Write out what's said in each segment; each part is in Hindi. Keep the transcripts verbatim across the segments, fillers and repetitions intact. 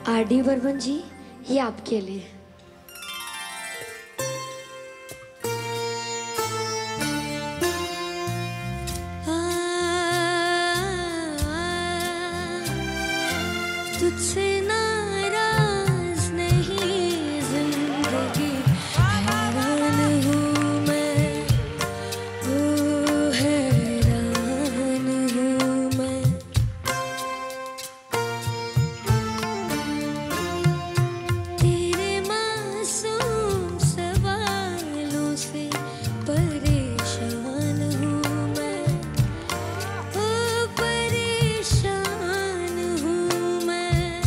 आर डी बर्मन जी, ये आपके लिए। तुझसे नाराज नहीं जिंदगी, हैरान हूँ मैं, ओ हैरान हूँ मैं। तेरे मासूम सवालों से परेशान हूँ मैं, ओ परेशान हूँ मैं।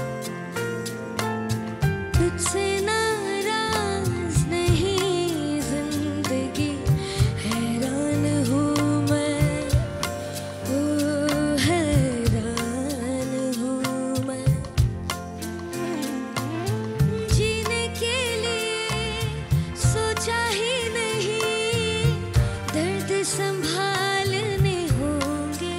तुझसे नाराज नहीं जिंदगी, हैरान हूँ मैं, ओ हैरान हूँ मैं। जीने के लिए सोचा ही नहीं, दर्द संभालने होंगे।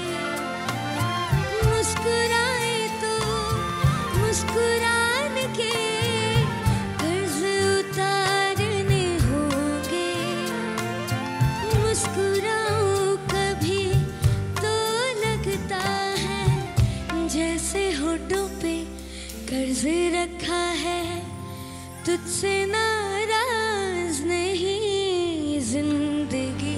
मुस्कुराए तो मुस्कुराने के कर्ज उतारने होंगे। मुस्कुराऊं कभी तो लगता है जैसे होठों पे कर्ज रखा है। तुझसे नाराज नहीं जिंदगी,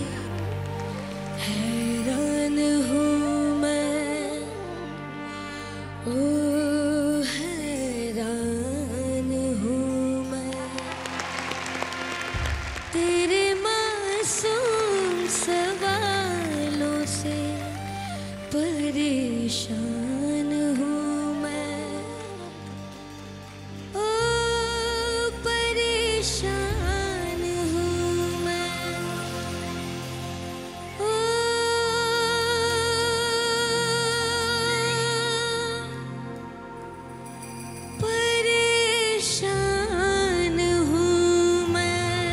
हैरान हूँ मैं, ओ हैरान हूँ मैं। तेरे मासूम सवालों से परेशान हूँ मैं, ओ परेशान हूँ मैं, ओ परेशान हूँ मैं।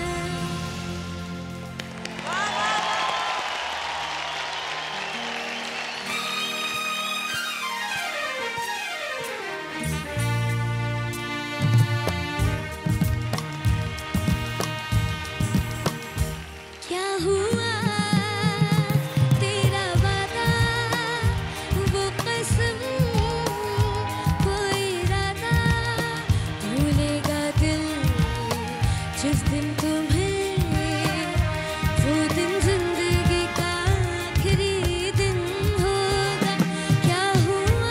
क्या हुआ तेरा वादा, वो कसम, वो इरादा, भूलेगा दिल जिस दिन तुम्हें, वो दिन जिंदगी का आखिरी दिन होगा। क्या हुआ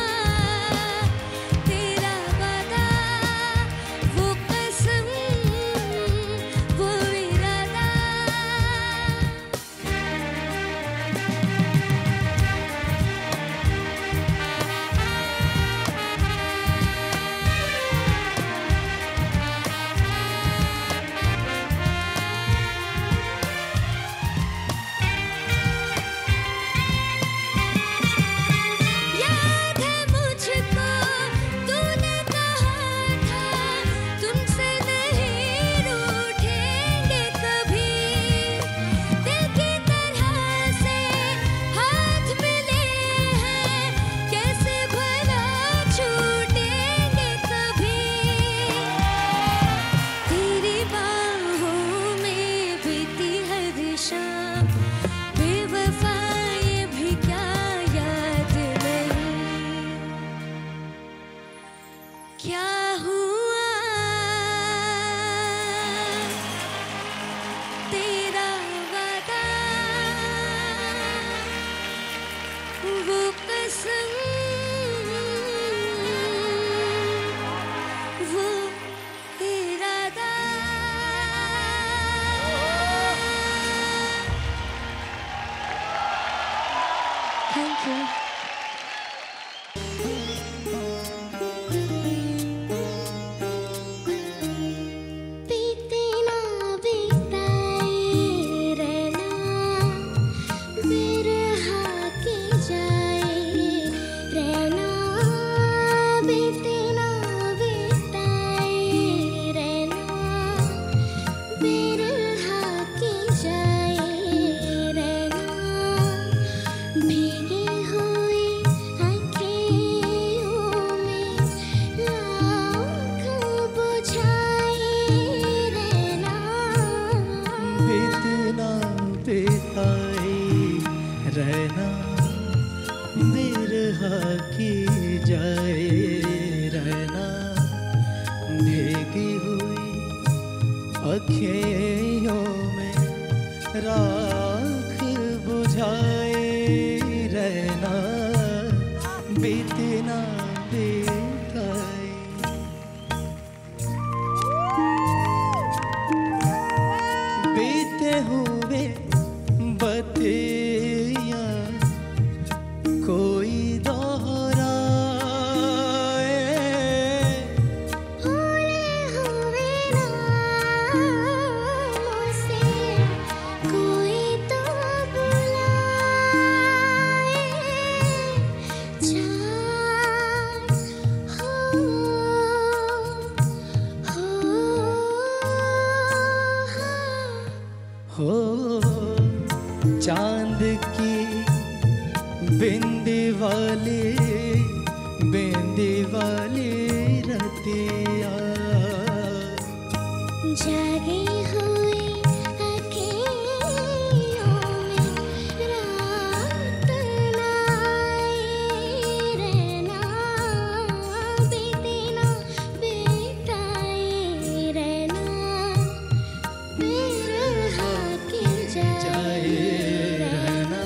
तेरा वादा, वो कसम, वो इरादा। याद है मुझको तूने कहा था, तुमसे नहीं रूठेंगे कभी। दिल की तरह से हाथ मिले हैं, कैसे भला छूटेंगे कभी। तेरी बाहों में बीती हर शाम, बेवफा ये भी क्या याद नहीं। क्या हुआ तेरा वादा, वो कसम, वो इरादा। Thank you. बीते ना बिताए रहना, बिरहा के जाए रहना। बीते ना बिताए रहना, बिरहा के जाए रहना। भीगे हो की जाए रहना भीगी हुई अखियों में राख बुझाए रहना बीते ना बीताए। बीते हुए बतिया कोई दोहराए भूले हुए नामों से कोई तो बुलाए। चाँद हो हो हो चांद की बिंदी वाली बिंदी वाली रतिया जागी हुई अखियों में रात ना आए रहना बीते ना बीताए रहना बिरहा की जाए रहना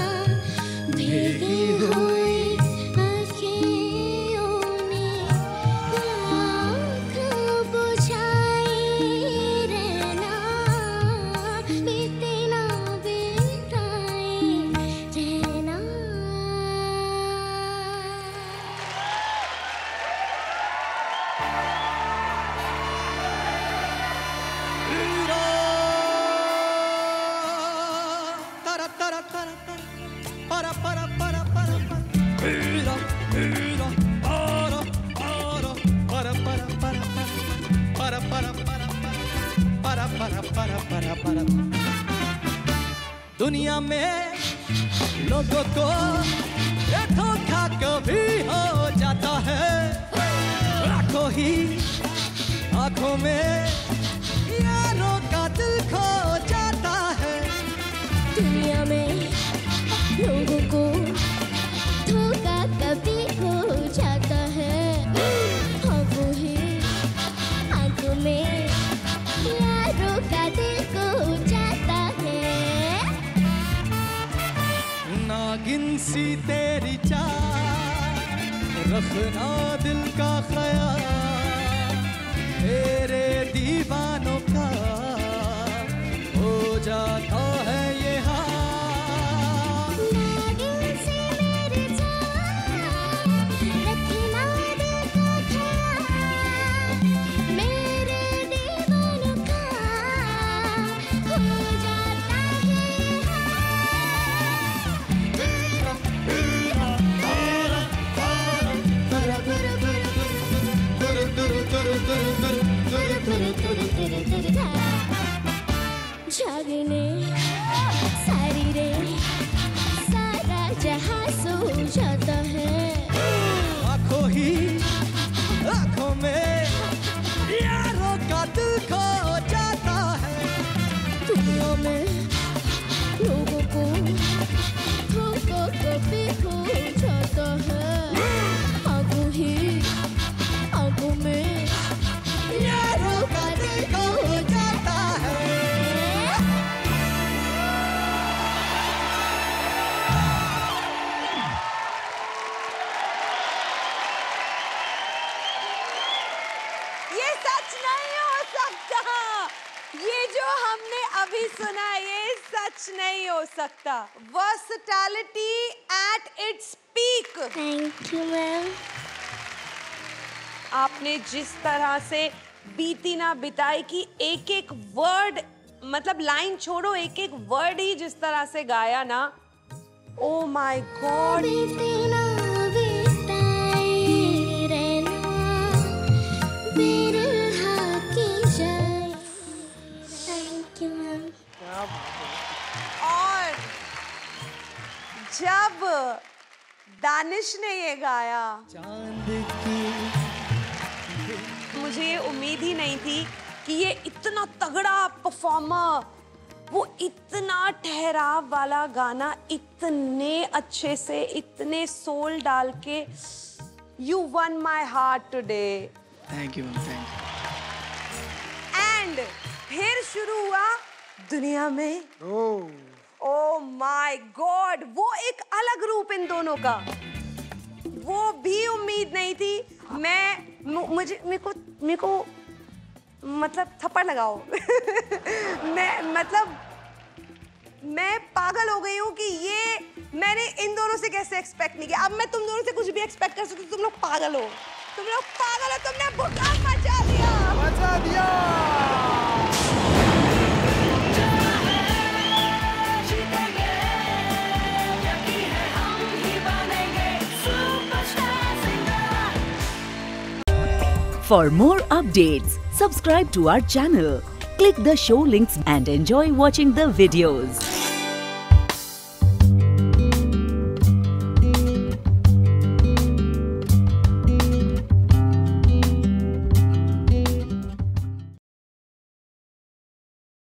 भीगी हुई अखियों में राख बुझाए रहना बीते ना बीताए रहना। तरा तरा तरा तरा para para para para para para para para para para para para para para para para para दुनिया में लोगों को ये धोखा कभी हो जाता है आंखों ही आंखों में यारों का दिल खो जाता है। दुनिया में लोगों को धोखा कभी हो जाता है आंखों ही आंखों में यारों का दिल खो जाता है। नागिन सी तेरी चाल रखना दिल का ख्याल तेरे दीवानों का हो जाता है ये हाल। नागिन सी मेरी जान रखना दिल का ख्याल मेरे दीवानों का हो जाता है जागने सारी रे सारा जहां सो जाता है आंखों ही आंखों में यारों का दिल खो जाता है। दुनिया में लोगों को धोखा कभी हो जाता है आंखों ही आंखों में यारों का दिल खो जाता है। ये सच नहीं हो सकता। ये जो हमने अभी सुना ये सच नहीं हो सकता। Versatility at its peak. Thank you ma'am. आपने जिस तरह से बीती ना बिताई की एक एक वर्ड मतलब लाइन छोड़ो एक एक वर्ड ही जिस तरह से गाया ना ओ माय गॉड। बीते ना बिताए रहना बिरहा की जाए। Thank you ma'am. और जब दानिश ने ये गाया चांद की मुझे ये उम्मीद ही नहीं थी कि ये इतना तगड़ा परफॉर्मर वो इतना ठहराव वाला गाना इतने इतने अच्छे से, इतने सोल डाल के, you won my heart today. Thank you ma'am, thank and फिर शुरू हुआ दुनिया में। यू। ओ माय गॉड, वो एक अलग रूप इन दोनों का, वो भी उम्मीद नहीं थी। मैं मु- मुझे मेरे को मेरे को मतलब थप्पड़ लगाओ मैं मतलब मैं पागल हो गई हूँ कि ये मैंने इन दोनों से कैसे एक्सपेक्ट नहीं किया। अब मैं तुम दोनों से कुछ भी एक्सपेक्ट कर सकती हूँ, तुम लोग पागल हो, तुम लोग पागल हो, तुमने भूकंप मचा दिया, मचा दिया। For more updates, subscribe to our channel, click the show links and enjoy watching the videos.